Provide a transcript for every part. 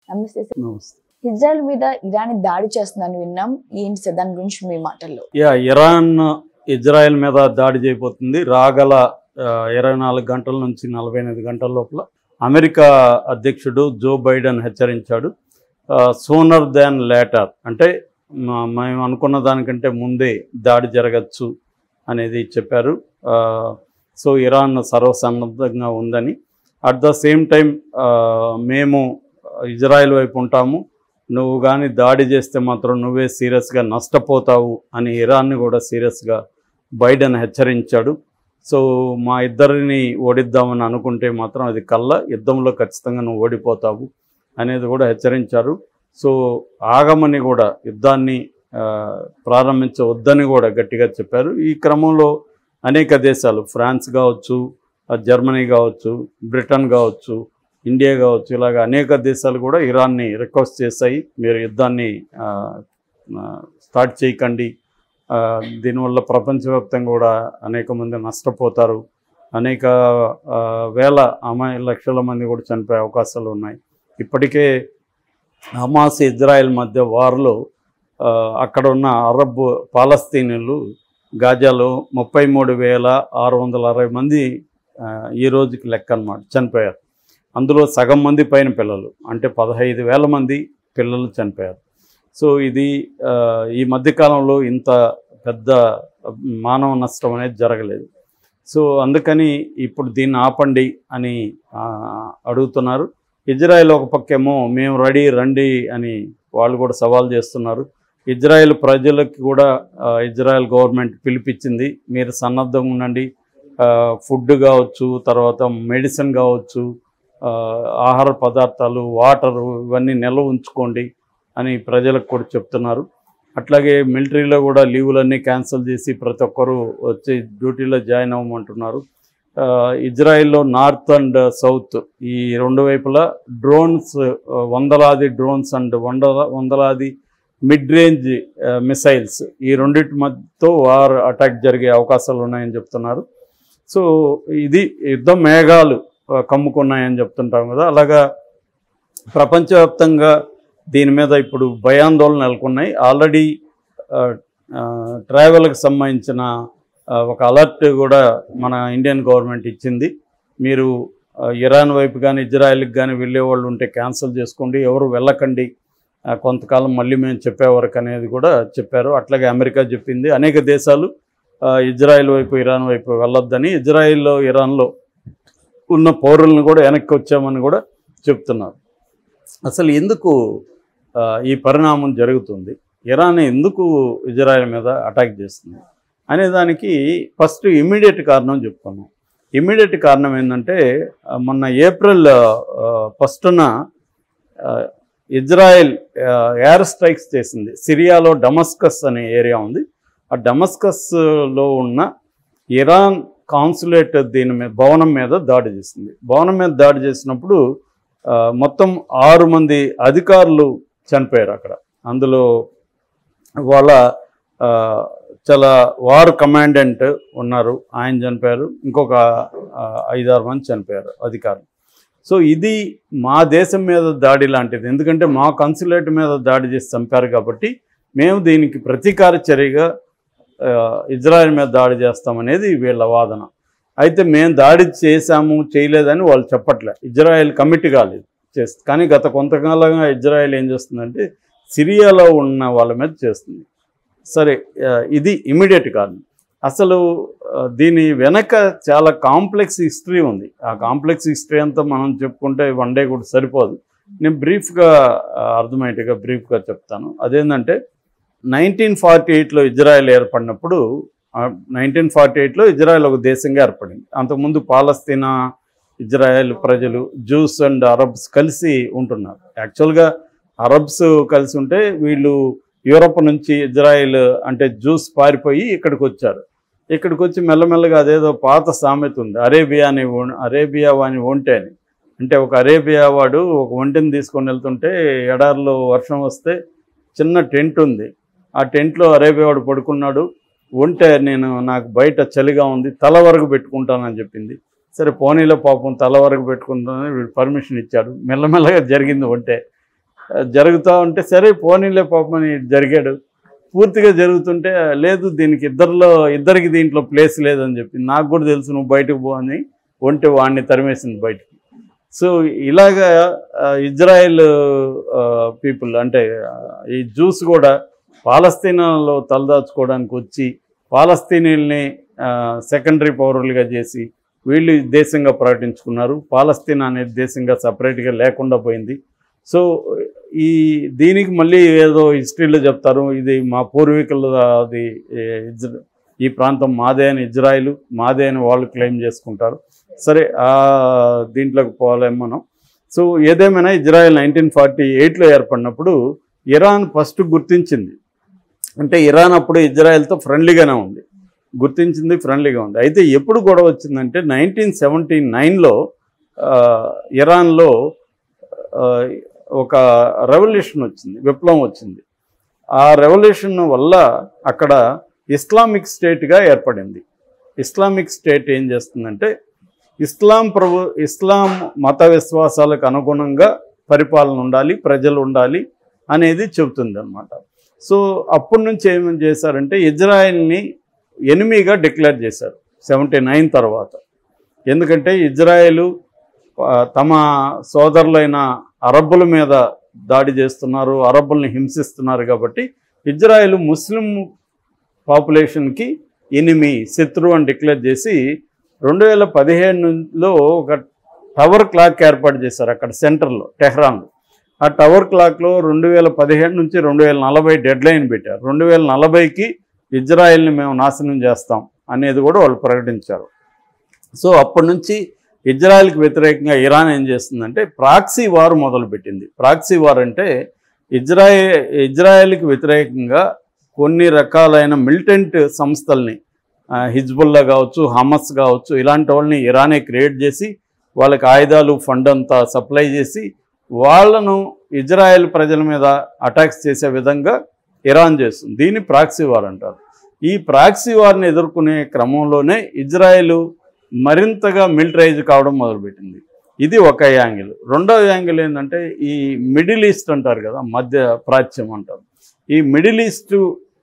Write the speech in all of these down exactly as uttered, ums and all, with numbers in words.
నమస్తే సార్. నమస్తే. ఇజ్రాయెల్ మీద ఇరాన్ దాడి చేస్తుందని విన్నాం. ఏంటి సార్ దాని గురించి మీ మాటల్లో? యా ఇరాన్ ఇజ్రాయెల్ మీద దాడి చేయబోతుంది. రాగల ఇరవై నాలుగు గంటల నుంచి నలభై ఎనిమిది గంటల లోపల అమెరికా అధ్యక్షుడు జో బైడెన్ హెచ్చరించాడు. సూనర్ దాన్ లేటర్ అంటే మేము అనుకున్న దానికంటే ముందే దాడి జరగచ్చు అనేది చెప్పారు. సో ఇరాన్ సర్వసన్నద్ధంగా ఉందని, అట్ ద సేమ్ టైం మేము ఇజ్రాయెల్ వైపు ఉంటాము, నువ్వు కానీ దాడి చేస్తే మాత్రం నువ్వే సీరియస్గా నష్టపోతావు అని ఇరాన్ని కూడా సీరియస్గా బైడెన్ హెచ్చరించాడు. సో మా ఇద్దరిని ఓడిద్దామని అనుకుంటే మాత్రం అది కళ్ళ యుద్ధంలో ఖచ్చితంగా నువ్వు ఓడిపోతావు అనేది కూడా హెచ్చరించారు. సో ఆగమని కూడా యుద్ధాన్ని ప్రారంభించవద్దని కూడా గట్టిగా చెప్పారు. ఈ క్రమంలో అనేక దేశాలు, ఫ్రాన్స్ కావచ్చు, జర్మనీ కావచ్చు, బ్రిటన్ కావచ్చు, ఇండియా కావచ్చు, ఇలాగ అనేక దేశాలు కూడా ఇరాన్ని రిక్వెస్ట్ చేశాయి, మీరు యుద్ధాన్ని స్టార్ట్ చేయకండి, దీనివల్ల ప్రపంచవ్యాప్తంగా కూడా అనేక మంది నష్టపోతారు, అనేక వేల అమాయ లక్షల మంది కూడా చనిపోయే అవకాశాలు ఉన్నాయి. ఇప్పటికే హమాస్ ఇజ్రాయెల్ మధ్య వార్లో అక్కడ ఉన్న అరబ్ పాలస్తీనులు గాజాలో ముప్పై మూడు వేల ఆరు వందల అరవై మంది ఈ రోజుకి లెక్క అన్నమాట చనిపోయారు. అందులో సగం మంది పైన పిల్లలు, అంటే పదహైదు వేల మంది పిల్లలు చనిపోయారు. సో ఇది ఈ మధ్యకాలంలో ఇంత పెద్ద మానవ నష్టం అనేది జరగలేదు. సో అందుకని ఇప్పుడు దీన్ని ఆపండి అని అడుగుతున్నారు. ఇజ్రాయెల్ ఒక పక్కేమో మేము రెడీ రండి అని వాళ్ళు కూడా సవాల్ చేస్తున్నారు. ఇజ్రాయెల్ ప్రజలకు కూడా ఇజ్రాయెల్ గవర్నమెంట్ పిలిపించింది, మీరు సన్నద్ధంగా ఉండండి, ఫుడ్ కావచ్చు, తర్వాత మెడిసిన్ కావచ్చు, ఆహార పదార్థాలు, వాటరు ఇవన్నీ నిల్వ ఉంచుకోండి అని ప్రజలకు కూడా చెప్తున్నారు. అట్లాగే మిలిటరీలో కూడా లీవులన్నీ క్యాన్సిల్ చేసి ప్రతి ఒక్కరూ వచ్చి డ్యూటీలో జాయిన్ అవ్వమంటున్నారు. ఇజ్రాయెల్లో నార్త్ అండ్ సౌత్ ఈ రెండు వైపులా డ్రోన్స్, వందలాది డ్రోన్స్ అండ్ వందల వందలాది మిడ్ రేంజ్ మిసైల్స్, ఈ రెండింటి మధ్యతో వార్ అటాక్ జరిగే అవకాశాలు ఉన్నాయని చెప్తున్నారు. సో ఇది యుద్ధ మేఘాలు కమ్ముకున్నాయని చెప్తుంటాం కదా, అలాగా ప్రపంచవ్యాప్తంగా దీని మీద ఇప్పుడు భయాందోళన నెలకొన్నాయి. ఆల్రెడీ ట్రావెల్కి సంబంధించిన ఒక అలర్ట్ కూడా మన ఇండియన్ గవర్నమెంట్ ఇచ్చింది, మీరు ఇరాన్ వైపు కానీ ఇజ్రాయెల్కి కానీ వెళ్ళే వాళ్ళు ఉంటే క్యాన్సిల్ చేసుకోండి, ఎవరు వెళ్ళకండి, కొంతకాలం మళ్ళీ మేము చెప్పే వరకు అనేది కూడా చెప్పారు. అట్లాగే అమెరికా చెప్పింది. అనేక దేశాలు ఇజ్రాయెల్ వైపు ఇరాన్ వైపు వెళ్ళొద్దని, ఇజ్రాయెల్లో ఇరాన్లో ఉన్న పౌరులను కూడా వెనక్కి వచ్చామని కూడా చెప్తున్నారు. అసలు ఎందుకు ఈ పరిణామం జరుగుతుంది, ఇరాన్ ఎందుకు ఇజ్రాయెల్ మీద అటాక్ చేస్తుంది అనే దానికి ఫస్ట్ ఇమ్మీడియట్ కారణం చెప్పుకున్నాం. ఇమ్మీడియట్ కారణం ఏంటంటే, మొన్న ఏప్రిల్ ఫస్టున ఇజ్రాయెల్ ఎయిర్ స్ట్రైక్స్ చేసింది. సిరియాలో డమస్కస్ అనే ఏరియా ఉంది, ఆ డమస్కస్లో ఉన్న ఇరాన్ కాన్సులేట్ దీని మీద భవనం మీద దాడి చేసింది. భవనం మీద దాడి చేసినప్పుడు మొత్తం ఆరు మంది అధికారులు చనిపోయారు అక్కడ. అందులో వాళ్ళ చాలా వార్ కమాండెంట్ ఉన్నారు, ఆయన చనిపోయారు, ఇంకొక ఐదారు మంది చనిపోయారు అధికారులు. సో ఇది మా దేశం మీద దాడి లాంటిది, ఎందుకంటే మా కన్సులేట్ మీద దాడి చేసి చంపారు కాబట్టి మేము దీనికి ప్రతీకార చర్యగా ఇజ్రాయెల్ మీద దాడి చేస్తామనేది వీళ్ళ వాదన. అయితే మేము దాడి చేశాము చేయలేదని వాళ్ళు చెప్పట్లే, ఇజ్రాయెల్ కమిటీ కాలేదు చేస్తుంది. కానీ గత కొంతకాలంగా ఇజ్రాయెల్ ఏం చేస్తుందంటే సిరియాలో ఉన్న వాళ్ళ మీద చేస్తుంది. సరే, ఇది ఇమ్మీడియట్ కాదు. అసలు దీని వెనక చాలా కాంప్లెక్స్ హిస్టరీ ఉంది. ఆ కాంప్లెక్స్ హిస్టరీ అంతా మనం చెప్పుకుంటే వన్ డే కూడా సరిపోదు. నేను బ్రీఫ్గా అర్థమయ్యేట్టుగా బ్రీఫ్గా చెప్తాను. అదేంటంటే నైన్టీన్ ఫార్టీ ఎయిట్లో ఇజ్రాయెల్ ఏర్పడినప్పుడు, నైన్టీన్ ఫార్టీ ఎయిట్లో ఇజ్రాయెల్ ఒక దేశంగా ఏర్పడింది. అంతకుముందు పాలస్తీనా ఇజ్రాయెల్ ప్రజలు, జ్యూస్ అండ్ అరబ్స్ కలిసి ఉంటున్నారు. యాక్చువల్గా అరబ్స్ కలిసి ఉంటే వీళ్ళు యూరప్ నుంచి ఇజ్రాయెల్ అంటే జ్యూస్ పారిపోయి ఇక్కడికి వచ్చారు. ఇక్కడికి వచ్చి మెల్లమెల్లగా అదేదో పాత సామెత ఉంది, అరేబియా అని అరేబియా వాని ఒంటె అని. అంటే ఒక అరేబియా వాడు ఒక ఒంటెని తీసుకొని వెళ్తుంటే ఎడారిలో వర్షం వస్తే చిన్న టెంట్ ఉంది, ఆ టెంట్లో అరేబియా వాడు పడుకున్నాడు. ఒంటె నేను నాకు బయట చలిగా ఉంది, తల వరకు పెట్టుకుంటానని చెప్పింది. సరే పోనీలో పాపం తల వరకు పెట్టుకుంటానని వీడు పర్మిషన్ ఇచ్చాడు. మెల్లమెల్లగా జరిగింది ఒంటె. జరుగుతూ ఉంటే సరే పోనీలే పాపమని జరిగాడు. పూర్తిగా జరుగుతుంటే లేదు దీనికి ఇద్దరిలో ఇద్దరికి దీంట్లో ప్లేస్ లేదని చెప్పి నాకు కూడా తెలుసు నువ్వు బయటకు పో అని ఒంటి వాడిని తరిమేసింది బయటికి. సో ఇలాగా ఇజ్రాయెల్ పీపుల్ అంటే ఈ జ్యూస్ కూడా పాలస్తీనాలో తలదాచుకోవడానికి వచ్చి పాలస్తీనీల్ని సెకండరీ పౌరులుగా చేసి వీళ్ళు దేశంగా ప్రకటించుకున్నారు. పాలస్తీనా అనేది దేశంగా సపరేట్గా లేకుండా పోయింది. సో ఈ దీనికి మళ్ళీ ఏదో హిస్టరీలో చెప్తారు ఇది మా పూర్వీకులు అది ఈ ప్రాంతం మాదే అని ఇజ్రాయిల్ మాదే అని వాళ్ళు క్లెయిమ్ చేసుకుంటారు. సరే దీంట్లోకి పోలేము మనం. సో ఏదేమైనా ఇజ్రాయెల్ నైన్టీన్ ఫార్టీ ఎయిట్లో ఏర్పడినప్పుడు ఇరాన్ ఫస్ట్ గుర్తించింది. అంటే ఇరాన్ అప్పుడు ఇజ్రాయెల్తో ఫ్రెండ్లీగానే ఉంది, గుర్తించింది, ఫ్రెండ్లీగా ఉంది. అయితే ఎప్పుడు గొడవ వచ్చిందంటే నైన్టీన్ సెవెంటీ నైన్లో ఇరాన్లో ఒక రెవల్యూషన్ వచ్చింది, విప్లవం వచ్చింది. ఆ రెవల్యూషన్ వల్ల అక్కడ ఇస్లామిక్ స్టేట్గా ఏర్పడింది. ఇస్లామిక్ స్టేట్ ఏం చేస్తుందంటే ఇస్లాం ప్రభు ఇస్లాం మత విశ్వాసాలకు అనుగుణంగా పరిపాలన ఉండాలి, ప్రజలు ఉండాలి అనేది చెబుతుంది అన్నమాట. సో అప్పటి నుంచి ఏమేమి చేశారంటే ఇజ్రాయెల్ని ఎనిమీగా డిక్లేర్ చేశారు సెవెంటీ నైన్ తర్వాత. ఎందుకంటే ఇజ్రాయెలు తమ సోదరులైన అరబ్బుల మీద దాడి చేస్తున్నారు, అరబ్బుల్ని హింసిస్తున్నారు. కాబట్టి ఇజ్రాయెల్ ముస్లిం పాపులేషన్కి ఎనిమి, శత్రువు అని డిక్లేర్ చేసి రెండు వేల పదిహేనులో ఒక టవర్ క్లాక్ ఏర్పాటు చేశారు అక్కడ సెంటర్లో టెహ్రాన్లో. ఆ టవర్ క్లాక్లో రెండు వేల పదిహేడు నుంచి రెండు వేల నలభై డెడ్ లైన్ పెట్టారు. రెండు వేల నలభైకి ఇజ్రాయెల్ని మేము నాశనం చేస్తాం అనేది కూడా వాళ్ళు ప్రకటించారు. సో అప్పటి నుంచి ఇజ్రాయెల్కి వ్యతిరేకంగా ఇరాన్ ఏం చేస్తుందంటే ప్రాక్సీ వార్ మొదలుపెట్టింది. ప్రాక్సీ వార్ అంటే ఇజ్రాయె ఇజ్రాయెల్కి వ్యతిరేకంగా కొన్ని రకాలైన మిలిటెంట్ సంస్థల్ని హిజ్బుల్లా కావచ్చు, హమస్ కావచ్చు, ఇలాంటి వాళ్ళని ఇరానే క్రియేట్ చేసి వాళ్ళకి ఆయుధాలు ఫండ్ అంతా సప్లై చేసి వాళ్ళను ఇజ్రాయెల్ ప్రజల మీద అటాక్స్ చేసే విధంగా ఇరాన్ చేస్తుంది. దీన్ని ప్రాక్సీ వార్ అంటారు. ఈ ప్రాక్సీ వార్ని ఎదుర్కొనే క్రమంలోనే ఇజ్రాయెల్ మరింతగా మిలిటరైజ్ కావడం మొదలుపెట్టింది. ఇది ఒక యాంగిల్. రెండవ యాంగిల్ ఏంటంటే ఈ మిడిల్ ఈస్ట్ అంటారు కదా, మధ్య ప్రాచ్యం అంటారు. ఈ మిడిల్ ఈస్ట్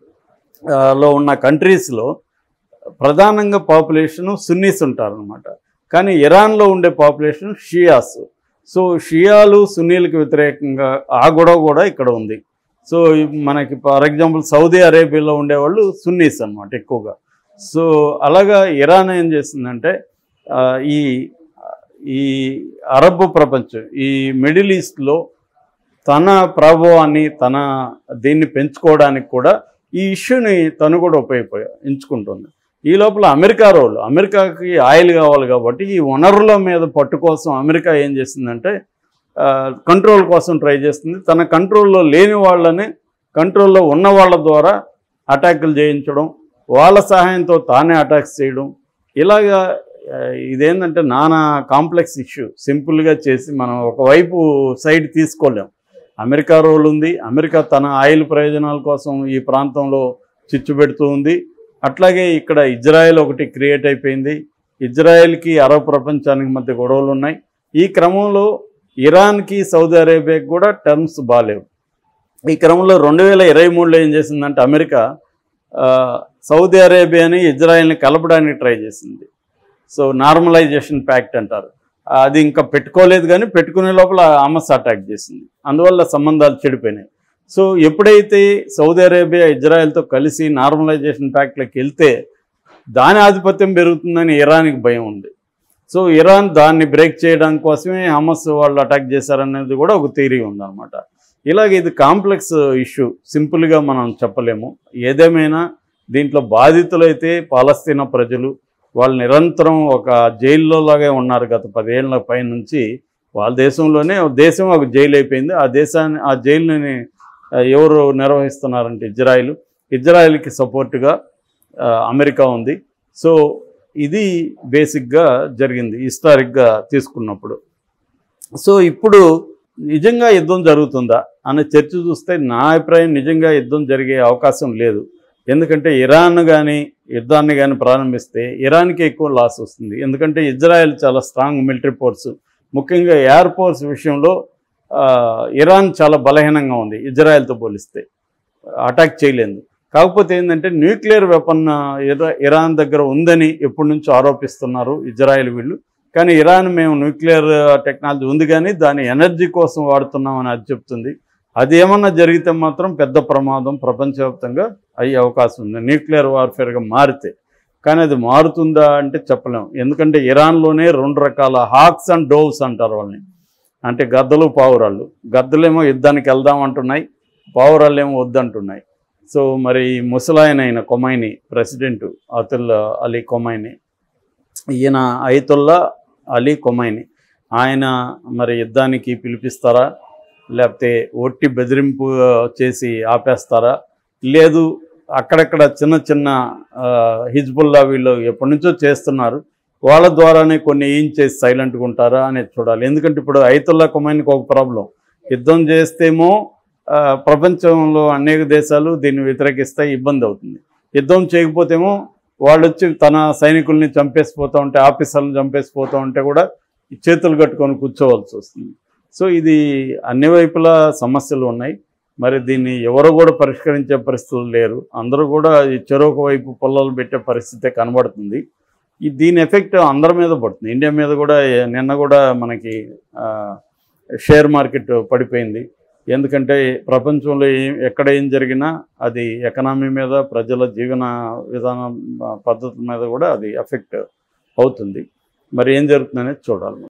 లో ఉన్న కంట్రీస్లో ప్రధానంగా పాపులేషను సున్నీస్ ఉంటారనమాట. కానీ ఇరాన్లో ఉండే పాపులేషన్ షియాస్. సో షియాలు సున్నీలకు వ్యతిరేకంగా ఆ గొడవ కూడా ఇక్కడ ఉంది. సో మనకి ఫర్ ఎగ్జాంపుల్ సౌదీ అరేబియాలో ఉండేవాళ్ళు సున్నీస్ అనమాట ఎక్కువగా. సో అలాగా ఇరాన్ ఏం చేసిందంటే ఈ ఈ అరబ్ ప్రపంచం, ఈ మిడిల్ ఈస్ట్లో తన ప్రభావాన్ని తన దీన్ని పెంచుకోవడానికి కూడా ఈ ఇష్యూని తను కూడా ఉపయోగించుకుంటుంది. ఈ లోపల అమెరికా రోల్, అమెరికాకి ఆయిల్ కావాలి కాబట్టి ఈ వనరుల మీద పట్టు కోసం అమెరికా ఏం చేసిందంటే కంట్రోల్ కోసం ట్రై చేస్తుంది. తన కంట్రోల్లో లేని వాళ్ళని కంట్రోల్లో ఉన్న వాళ్ళ ద్వారా అటాకులు చేయించడం, వాళ్ళ సహాయంతో తానే అటాక్స్ చేయడం. ఇలాగా ఇదేంటంటే నానా కాంప్లెక్స్ ఇష్యూ. సింపుల్గా చేసి మనం ఒకవైపు సైడ్ తీసుకోలేం. అమెరికా రోల్ ఉంది, అమెరికా తన ఆయిల్ ప్రయోజనాల కోసం ఈ ప్రాంతంలో చిచ్చు పెడుతూ ఉంది. అట్లాగే ఇక్కడ ఇజ్రాయెల్ ఒకటి క్రియేట్ అయిపోయింది. ఇజ్రాయెల్కి అరబ్ ప్రపంచానికి మధ్య గొడవలు ఉన్నాయి. ఈ క్రమంలో ఇరాన్కి సౌదీ అరేబియాకి కూడా టర్మ్స్ బాగాలేవు. ఈ క్రమంలో రెండు వేల ఇరవై మూడులో ఏం చేసిందంటే అమెరికా సౌదీ అరేబియాని ఇజ్రాయెల్ని కలపడానికి ట్రై చేసింది. సో నార్మలైజేషన్ ప్యాక్ట్ అంటారు. అది ఇంకా పెట్టుకోలేదు, కానీ పెట్టుకునే లోపల హమస్ అటాక్ చేసింది. అందువల్ల సంబంధాలు చెడిపోయినాయి. సో ఎప్పుడైతే సౌదీ అరేబియా ఇజ్రాయెల్తో కలిసి నార్మలైజేషన్ ప్యాక్ట్లోకి వెళ్తే దాని ఆధిపత్యం పెరుగుతుందని ఇరాన్కి భయం ఉంది. సో ఇరాన్ దాన్ని బ్రేక్ చేయడం కోసమే హమస్ వాళ్ళు అటాక్ చేశారనేది కూడా ఒక థియరీ ఉందన్నమాట. ఇలాగ ఇది కాంప్లెక్స్ ఇష్యూ, సింపుల్గా మనం చెప్పలేము. ఏదేమైనా దీంట్లో బాధితులైతే పాలస్తీనా ప్రజలు. వాళ్ళు నిరంతరం ఒక జైల్లో లాగే ఉన్నారు గత పదేళ్ల పై నుంచి. వాళ్ళ దేశంలోనే దేశం ఒక జైలు అయిపోయింది. ఆ దేశాన్ని ఆ జైలుని ఎవరు నిర్వహిస్తున్నారంటే ఇజ్రాయిల్. ఇజ్రాయిల్కి సపోర్ట్గా అమెరికా ఉంది. సో ఇది బేసిక్గా జరిగింది హిస్టారిక్గా తీసుకున్నప్పుడు. సో ఇప్పుడు నిజంగా యుద్ధం జరుగుతుందా అనే చర్చ చూస్తే నా అభిప్రాయం నిజంగా యుద్ధం జరిగే అవకాశం లేదు. ఎందుకంటే ఇరాన్ కానీ యుద్ధాన్ని కానీ ప్రారంభిస్తే ఇరాన్కి ఎక్కువ లాస్ వస్తుంది. ఎందుకంటే ఇజ్రాయెల్ చాలా స్ట్రాంగ్ మిలిటరీ ఫోర్సు, ముఖ్యంగా ఎయిర్ ఫోర్స్ విషయంలో ఇరాన్ చాలా బలహీనంగా ఉంది ఇజ్రాయెల్తో పోలిస్తే, అటాక్ చేయలేదు. కాకపోతే ఏంటంటే న్యూక్లియర్ వెపన్ ఇరాన్ దగ్గర ఉందని ఎప్పటి నుంచో ఆరోపిస్తున్నారు ఇజ్రాయెల్ వీళ్ళు. కానీ ఇరాన్ మేము న్యూక్లియర్ టెక్నాలజీ ఉంది కానీ దాన్ని ఎనర్జీ కోసం వాడుతున్నామని అది చెప్తుంది. అది ఏమన్నా జరిగితే మాత్రం పెద్ద ప్రమాదం ప్రపంచవ్యాప్తంగా అయ్యే అవకాశం ఉంది న్యూక్లియర్ వార్ఫేర్గా మారితే. కానీ అది మారుతుందా అంటే చెప్పలేము. ఎందుకంటే ఇరాన్లోనే రెండు రకాల హాక్స్ అండ్ డోవ్స్ అంటారు వాళ్ళని, అంటే గద్దలు పావురాళ్ళు. గద్దలేమో యుద్ధానికి వెళ్దాం అంటున్నాయి, పావురాళ్ళు ఏమో వద్దంటున్నాయి. సో మరి ముసలాయన అయిన కొమైని, ప్రెసిడెంట్ అతుల్లా అలీ కొమైని, ఈయన అయతుల్లా అలీ కొమైని, ఆయన మరి యుద్ధానికి పిలిపిస్తారా, లేకపోతే ఒట్టి బెదిరింపు చేసి ఆపేస్తారా, లేదు అక్కడక్కడ చిన్న చిన్న హిజ్బుల్లా వీళ్ళు ఎప్పటి నుంచో చేస్తున్నారు వాళ్ళ ద్వారానే కొన్ని ఏం చేసి సైలెంట్గా ఉంటారా అనేది చూడాలి. ఎందుకంటే ఇప్పుడు అయతుల్లా కొమైనికి ఒక ప్రాబ్లం, యుద్ధం చేస్తేమో ప్రపంచంలో అనేక దేశాలు దీన్ని వ్యతిరేకిస్తాయి, ఇబ్బంది అవుతుంది. యుద్ధం చేయకపోతేమో వాళ్ళు వచ్చి తన సైనికుల్ని చంపేసిపోతూ ఉంటే, ఆఫీసర్లను చంపేసిపోతూ ఉంటే కూడా చేతులు కట్టుకొని కూర్చోవలసి వస్తుంది. సో ఇది అన్ని వైపులా సమస్యలు ఉన్నాయి. మరి దీన్ని ఎవరు కూడా పరిష్కరించే పరిస్థితులు లేరు. అందరూ కూడా ఈ చెరొక వైపు పొలాలు పెట్టే పరిస్థితే కనబడుతుంది. ఈ దీని ఎఫెక్ట్ అందరి మీద పడుతుంది. ఇండియా మీద కూడా నిన్న కూడా మనకి షేర్ మార్కెట్ పడిపోయింది. ఎందుకంటే ప్రపంచంలో ఏం ఎక్కడ ఏం జరిగినా అది ఎకనామీ మీద, ప్రజల జీవన విధానం పద్ధతుల మీద కూడా అది ఎఫెక్ట్ అవుతుంది. మరి ఏం జరుగుతుందనేది చూడాలి.